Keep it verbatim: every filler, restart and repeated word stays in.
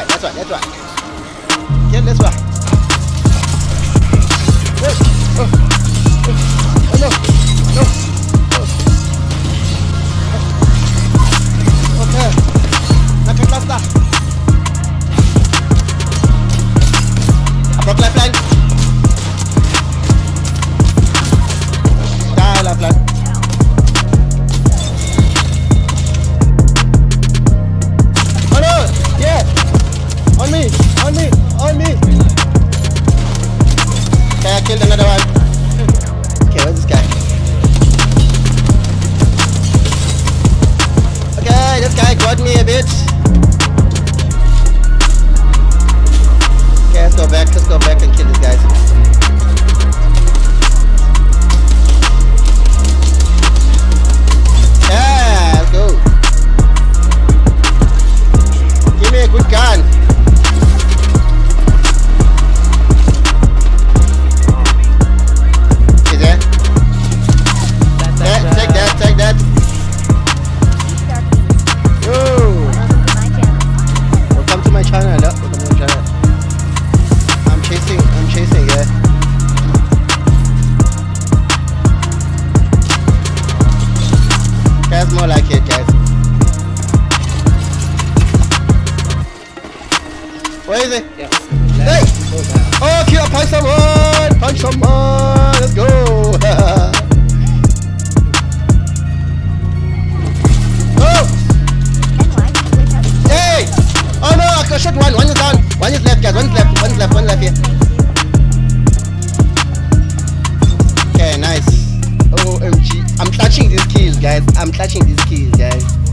Okay, that's right, that's right. Okay, that's right. Yes. Oh, oh, oh no, no. Oh. Okay. Nothing left that. I broke lifeline. Die lifeline. Oh no! Yeah! On me! On me! On me! Okay, I killed another one. Okay, where's this guy? Okay, this guy got me a bit. Okay, let's go back, let's go back and kill these guys. Yeah, let's go. Give me a good gun. Is there? Yeah, take that, take that. Yo. Welcome to my channel. Welcome to my channel. I'm chasing, I'm chasing, yeah. That's more like it, guys. Where is it? Yeah. Hey! Oh, kill, punch someone! Punch someone! Let's go! Oh! Hey! Oh no, I shot one. One is down. One is left, guys. One is left. One is left. One left here. Okay, nice. O M G. I'm clutching these kills, guys. I'm clutching these kills, guys.